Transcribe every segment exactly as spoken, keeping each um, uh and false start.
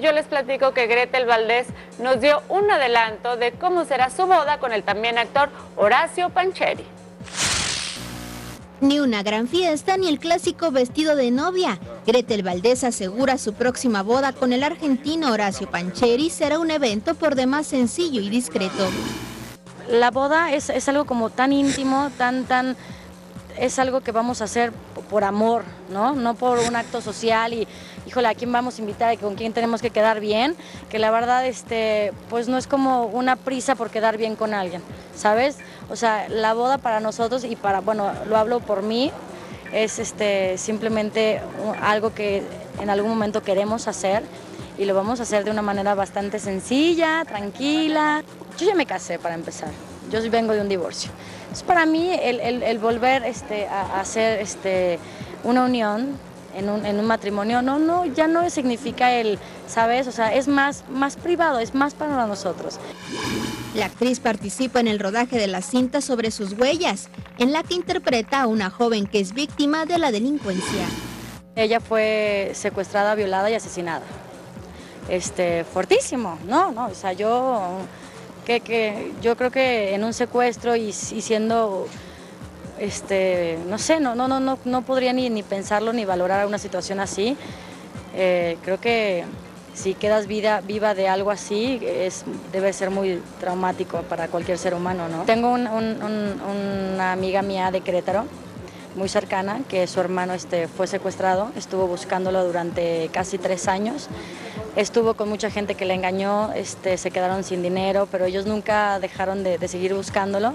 yo les platico que Gretel Valdés nos dio un adelanto de cómo será su boda con el también actor Horacio Pancheri. Ni una gran fiesta ni el clásico vestido de novia. Gretel Valdés asegura su próxima boda con el argentino Horacio Pancheri será un evento por demás sencillo y discreto. La boda es, es algo como tan íntimo, tan, tan, es algo que vamos a hacer por amor, ¿no? No por un acto social y, híjole, ¿a quién vamos a invitar y con quién tenemos que quedar bien? Que la verdad, este, pues no es como una prisa por quedar bien con alguien, ¿sabes? O sea, la boda para nosotros y para, bueno, lo hablo por mí, es este, simplemente algo que en algún momento queremos hacer y lo vamos a hacer de una manera bastante sencilla, tranquila. Yo ya me casé para empezar, yo vengo de un divorcio. Entonces, para mí el, el, el volver este, a, a hacer este, una unión en un, en un matrimonio, no, no, ya no significa el, ¿sabes? O sea, es más, más privado, es más para nosotros. La actriz participa en el rodaje de la cinta Sobre sus huellas, en la que interpreta a una joven que es víctima de la delincuencia. Ella fue secuestrada, violada y asesinada. Este, fuertísimo, no, no, o sea, yo... Que, que yo creo que en un secuestro y, y siendo, este, no sé, no, no, no, no podría ni, ni pensarlo ni valorar una situación así. Eh, creo que si quedas vida, viva de algo así, es, debe ser muy traumático para cualquier ser humano, ¿no? Tengo un, un, un, una amiga mía de Querétaro, muy cercana, que su hermano este, fue secuestrado, estuvo buscándolo durante casi tres años. Estuvo con mucha gente que le engañó, este, se quedaron sin dinero, pero ellos nunca dejaron de, de seguir buscándolo.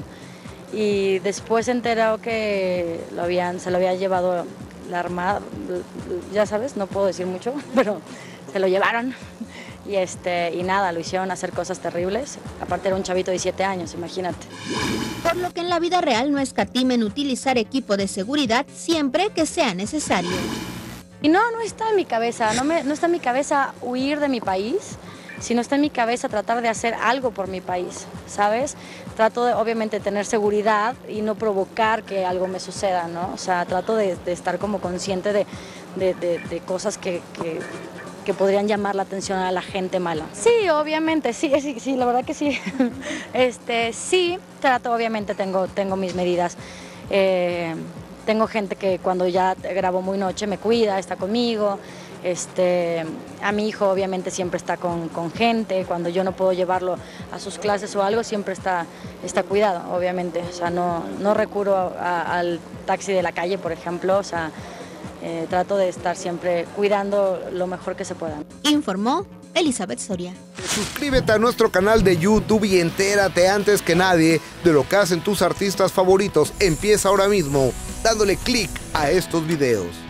Y después se enteró que lo habían, se lo había llevado la Armada, ya sabes, no puedo decir mucho, pero se lo llevaron. Y, este, y nada, lo hicieron hacer cosas terribles. Aparte era un chavito de siete años, imagínate. Por lo que en la vida real no escatimen utilizar equipo de seguridad siempre que sea necesario. Y no, no está en mi cabeza, no, me, no está en mi cabeza huir de mi país, sino está en mi cabeza tratar de hacer algo por mi país, ¿sabes? Trato de, obviamente, tener seguridad y no provocar que algo me suceda, ¿no? O sea, trato de, de estar como consciente de, de, de, de cosas que, que, que podrían llamar la atención a la gente mala. Sí, obviamente, sí, sí, sí, la verdad que sí. Este, sí, trato, obviamente, tengo, tengo mis medidas. Eh, Tengo gente que cuando ya grabo muy noche me cuida, está conmigo. Este, a mi hijo obviamente siempre está con, con gente. Cuando yo no puedo llevarlo a sus clases o algo, siempre está, está cuidado, obviamente. O sea, no, no recurro a, al taxi de la calle, por ejemplo. O sea, eh, trato de estar siempre cuidando lo mejor que se pueda. Informó Elizabeth Soria. Suscríbete a nuestro canal de YouTube y entérate antes que nadie de lo que hacen tus artistas favoritos. Empieza ahora mismo dándole clic a estos videos.